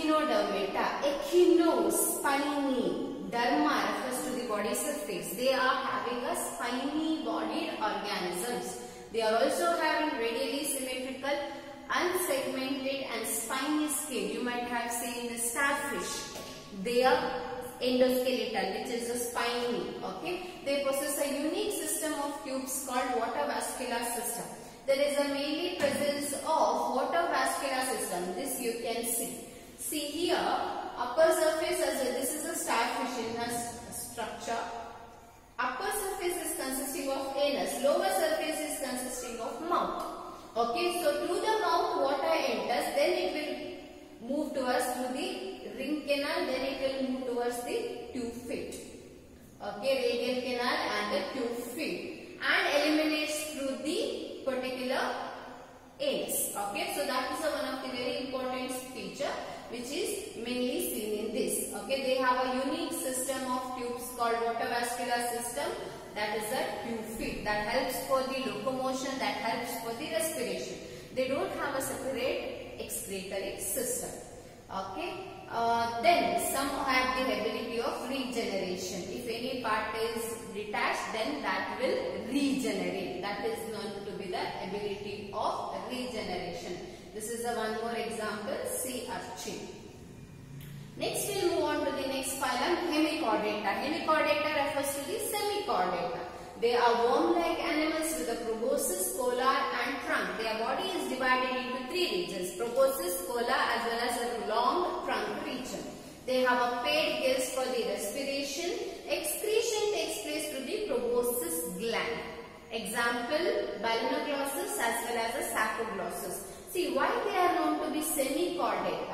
Echinodermata, echino, spiny, derma refers to the body surface. They are having a spiny bodied organisms. They are also having radially symmetrical, unsegmented and spiny skin. You might have seen the starfish. They are endoskeletal, which is a spiny. Okay, they possess a unique system of tubes called water vascular system. There is a mainly presence of water vascular system. This you can see. See here, upper surface as a, this is a starfish in a structure. Upper surface is consisting of anus. Lower surface is consisting of mouth. Okay, so through the mouth water enters, then it will move towards through the ring canal, then it will move towards the tube feet. Okay, radial canal and the tube feet, and eliminates through the particular anus. Okay, so that is one of the very important feature which is mainly seen in this. Okay, they have a unique system of tubes called water vascular system, that is the tube feet, that helps for the locomotion, that helps for the respiration. They don't have a separate excretory system. Okay, then some have the ability of regeneration. If any part is detached, then that will regenerate. That is known to be the ability of regeneration. This is one more example, sea urchin. Next we'll move on to the next phylum, Hemichordata. Hemichordata refers to the semichordata. They are worm-like animals with a proboscis, collar and trunk. Their body is divided into three regions, proboscis, collar as well as a long trunk region. They have a paired gills for the respiration. Excretion takes place through the proboscis gland. Example, balanoglossus as well as a saccoglossus. See why they are known to be semichordata.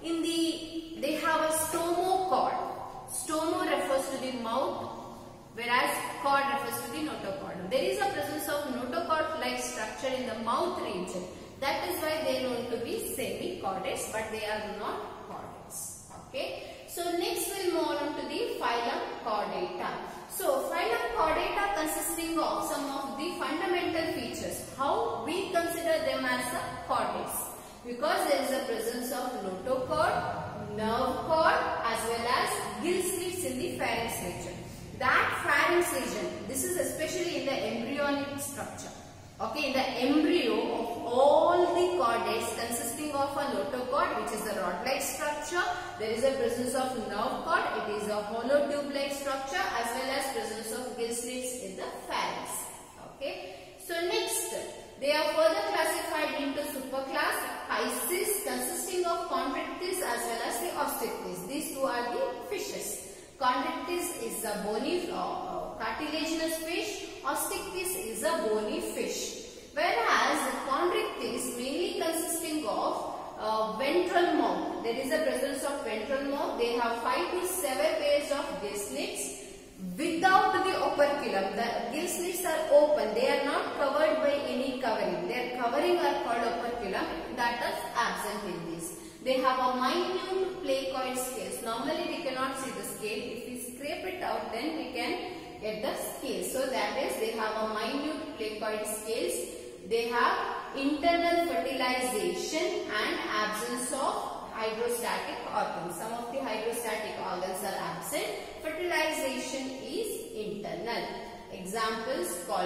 They have a stomochord. Stomo refers to the mouth, whereas chord refers to the notochord. There is a presence of notochord-like structure in the mouth region. That is why they are known to be semichordates, but they are not chordates. Okay. So next we'll move on to the phylum Chordata. So phylum Chordata consisting of some of the fundamental features. How we consider them as a chordates? Because there is a presence of notochord, nerve cord as well as gill slits in the pharynx region. That pharynx region, this is especially in the embryonic structure. Okay, in the embryo of all the chordates consisting of a notochord, which is a rod-like structure, there is a presence of nerve cord, it is a hollow tube-like structure as well as presence of gill slits in the pharynx. Okay, so next, they are further classified into superclass Pisces consisting of Chondrichthyes as well as the Osteichthyes. These two are the fishes. Chondrichthyes is a bony cartilaginous fish. Osteichthyes is a bony fish. Whereas Chondrichthyes mainly consisting of ventral mouth. There is a presence of ventral mouth. They have 5 to 7 pairs of gill slits without the operculum. The gill slits are open. They are not covered by any covering. Their covering are called operculum. That is absent in this. They have a minute placoid scales. Normally we cannot see the scale. If we scrape it out, then we can get the scale. So that is, they have a minute placoid scales. They have internal fertilization and absence of hydrostatic organs. Some of the hydrostatic organs are absent. Fertilization is internal. Examples,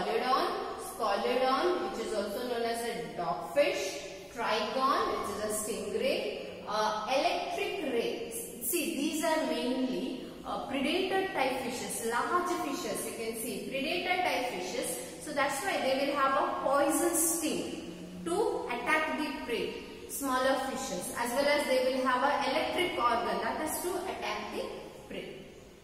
Scoliodon, which is also known as a dogfish, Trigon, which is a stingray, electric rays. See, these are mainly predator type fishes, large fishes. You can see predator type fishes. So that's why they will have a poison sting to attack the prey, smaller fishes, as well as they will have an electric organ, that is to attack the prey.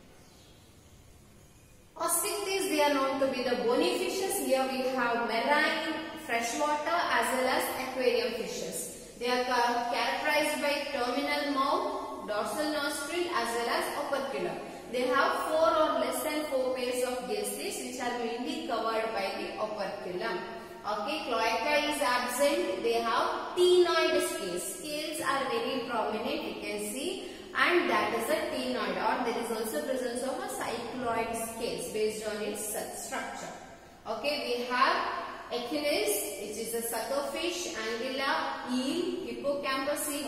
Osteichthyes, they are known to be the bony fishes. Here we have marine, freshwater as well as aquarium fishes. They are characterized by terminal mouth, dorsal nostril as well as operculum. They have 4 or less than 4 pairs of gill slits which are mainly covered by the operculum. Okay, cloaca is absent. They have ctenoid scales. Scales are very prominent, you can see, and that is a ctenoid, or there is also presence of a cycloid scales based on its structure. Okay, we have Echines, which is a suckerfish, angula, eel, hippocampus, seahorse.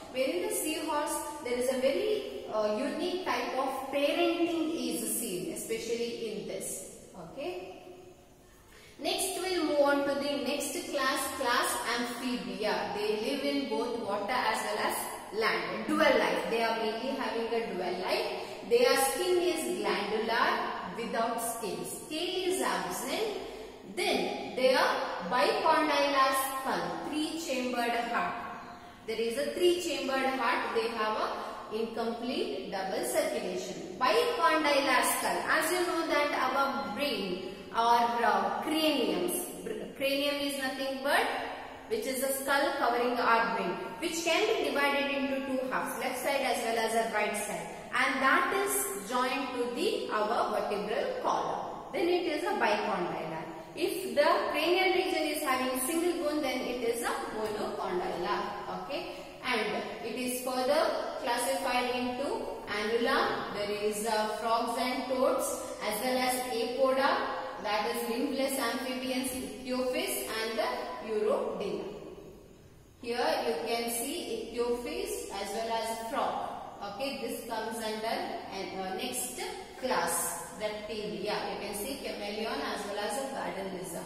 wherein the seahorse, there is a very unique type of parenting is seen, especially in this. Okay. Next we'll move on to the next class, class Amphibia. They live in both water as well as land. Dual life. They are mainly having a dual life. Their skin is glandular without scales. Scale is absent. Then they are bicondylar skull, three-chambered heart. There is a three-chambered heart. They have a incomplete double circulation. Bicondylar skull. As you know that our brain or cranium is nothing but which is a skull covering our brain, which can be divided into two halves, left side as well as a right side, and that is joined to our vertebral column. Then it is a bicondylar. If the cranial region is having single bone, then it is a monocondylar. Okay, and it is further classified into annula. There is frogs and toads as well as apoda, that is limbless amphibians, ichthyophis and the Urodina. Here you can see ichthyophis as well as frog. Okay, this comes under next class, reptilia. You can see chameleon as well as a garden lizard.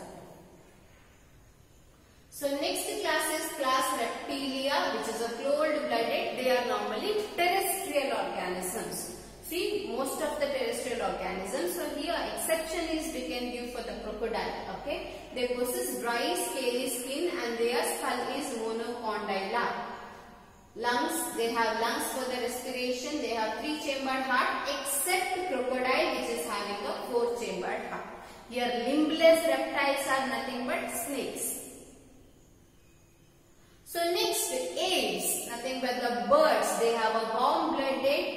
So next class is class Reptilia, which is a cold-blooded. They are normally terrestrial organisms. See, most of the terrestrial organisms. So here exception is we can give for the crocodile. Okay, they possess dry scaly skin and their skull is monocondylar. Lungs, they have lungs for the respiration. They have three-chambered heart, except crocodile, which is having a four-chambered heart. Here limbless reptiles are nothing but snakes. So next, apes, nothing but the birds. They have a warm-blooded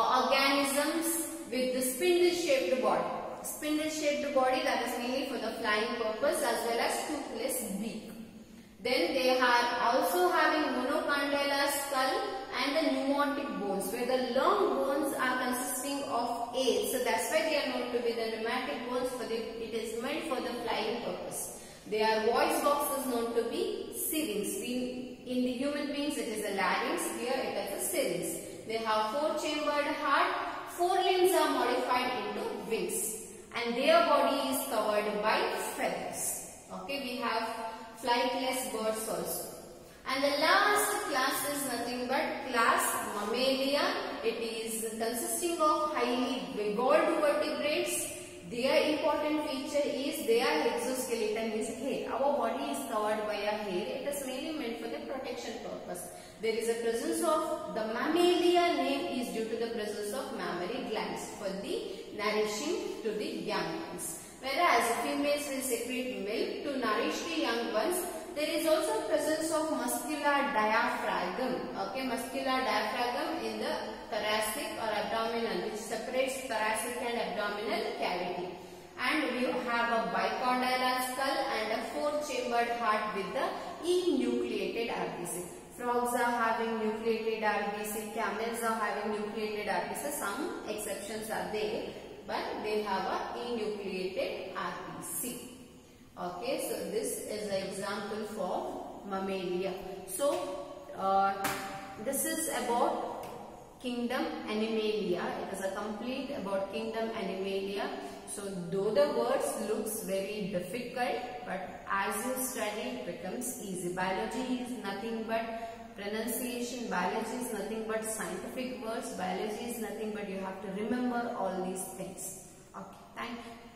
organisms with the spindle-shaped body. Spindle-shaped body, that is mainly for the flying purpose, as well as toothless beak. Then they are also having monocondylar skull and the pneumatic bones, where the long bones are consisting of 8. So that's why they are known to be the pneumatic bones. It is meant for the flying purpose. Their voice box is known to be syrinx. In the human beings it is a larynx, here it is a syrinx. They have four-chambered heart, four limbs are modified into wings, and their body is covered by feathers. Okay, we have flightless birds also. And the last class is nothing but class Mammalia. It is consisting of highly vigorous vertebrates. Their important feature is their exoskeleton is hair. Our body is covered by a hair. It is mainly meant for the protection purpose. There is a presence of the Mammalia name is due to the presence of mammary glands for the nourishing to the young ones. Whereas females will secrete milk to nourish the young ones. There is also presence of muscular diaphragm. Okay, muscular diaphragm in the thoracic or abdominal, which separates thoracic and abdominal cavity. And we have a bicondylar skull and a four-chambered heart with the enucleated RBC. Frogs are having nucleated RBC, camels are having nucleated RBC. Some exceptions are there, but they have a enucleated RBC. Okay, so this is an example for Mammalia. So this is about kingdom Animalia. It is a complete about kingdom Animalia. So though the words looks very difficult, but as you study it becomes easy. Biology is nothing but pronunciation. Biology is nothing but scientific words. Biology is nothing but you have to remember all these things. Okay, thank you.